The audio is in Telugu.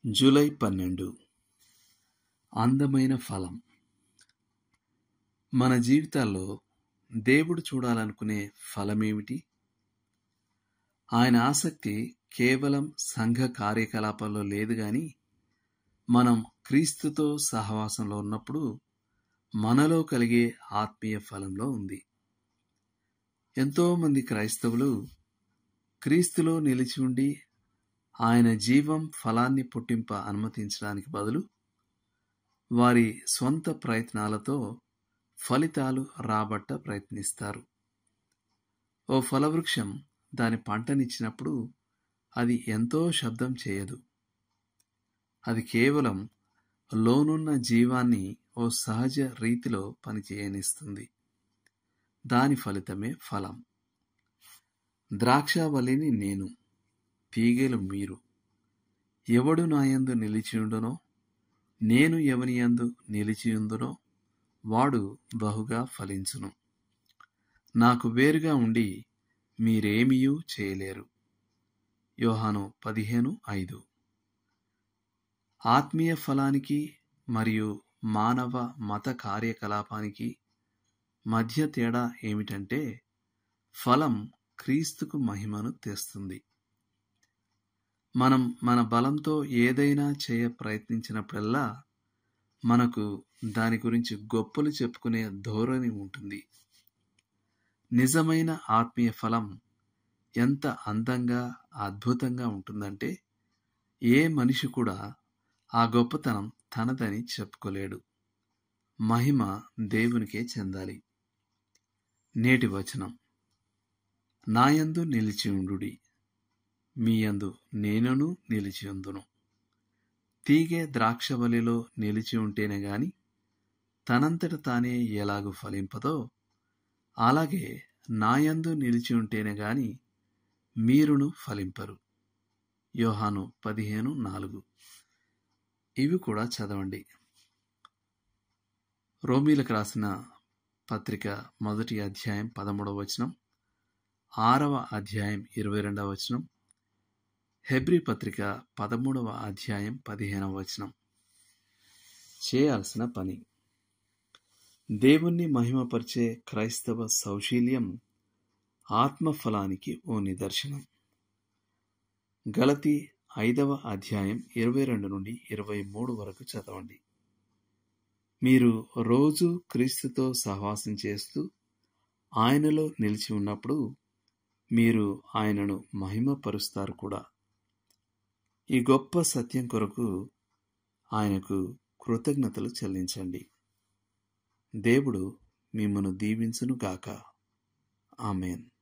జూలై 12 అందమైన ఫలం. మన జీవితాల్లో దేవుడు చూడాలనుకునే ఫలమేమిటి? ఆయన ఆసక్తి కేవలం సంఘ కార్యకలాపాల్లో లేదు గాని, మనం క్రీస్తుతో సహవాసంలో ఉన్నప్పుడు మనలో కలిగే ఆత్మీయ ఫలంలో ఉంది. ఎంతోమంది క్రైస్తవులు క్రీస్తులో నిలిచి ఉండి ఆయన జీవం ఫలాన్ని పుట్టింప అనుమతించడానికి బదులు వారి స్వంత ప్రయత్నాలతో ఫలితాలు రాబట్ట ప్రయత్నిస్తారు. ఓ ఫలవృక్షం దాని పంటనిచ్చినప్పుడు అది ఎంతో శబ్దం చేయదు. అది కేవలం లోనున్న జీవాన్ని ఓ సహజ రీతిలో పనిచేయనిస్తుంది. దాని ఫలితమే ఫలం. ద్రాక్షావల్లిని నేను, తీగెలు మీరు. ఎవడు నాయందు నిలిచియుండునో, నేను ఎవనియందు నిలిచియుందునో వాడు బహుగా ఫలించును. నాకు వేరుగా ఉండి మీరేమియూ చేయలేరు. యోహాను 15:5. ఆత్మీయ ఫలానికి మరియు మానవ మత కార్యకలాపానికి మధ్య తేడా ఏమిటంటే, ఫలం క్రీస్తుకు మహిమను తెస్తుంది. మనం మన బలంతో ఏదైనా చేయ ప్రయత్నించినప్పుడల్లా మనకు దాని గురించి గొప్పలు చెప్పుకునే ధోరణి ఉంటుంది. నిజమైన ఆత్మీయ ఫలం ఎంత అందంగా అద్భుతంగా ఉంటుందంటే, ఏ మనిషి కూడా ఆ గొప్పతనం తనదని చెప్పుకోలేడు. మహిమ దేవునికే చెందాలి. నేటి వచనం: నాయందు నిలిచియుండుడి, మీయందు నేనును నిలిచియుందును. తీగె ద్రాక్షవల్లిలో నిలిచి ఉంటేనే గాని తనంతట తానే ఎలాగు ఫలింపదో, అలాగే నాయందు నిలిచి ఉంటేనే గాని మీరును ఫలింపరు. యోహాను 15:4. ఇవి కూడా చదవండి. రోమీలకు రాసిన పత్రిక 1వ అధ్యాయం 13వ వచనం, 6వ అధ్యాయం 22వ వచనం, హెబ్రీ పత్రిక 13వ అధ్యాయం 15వ వచనం. చేయాల్సిన పని: దేవుణ్ణి మహిమపరిచే క్రైస్తవ సౌశీల్యం ఆత్మఫలానికి ఓ నిదర్శనం. గలతీ 5వ అధ్యాయం 22 నుండి 23 వరకు చదవండి. మీరు రోజు క్రీస్తుతో సహవాసం చేస్తూ ఆయనలో నిలిచి ఉన్నప్పుడు మీరు ఆయనను మహిమపరుస్తారు కూడా. ఈ గొప్ప సత్యం కొరకు ఆయనకు కృతజ్ఞతలు చెల్లించండి. దేవుడు మిమ్మును దీవించును గాక. ఆమేన్.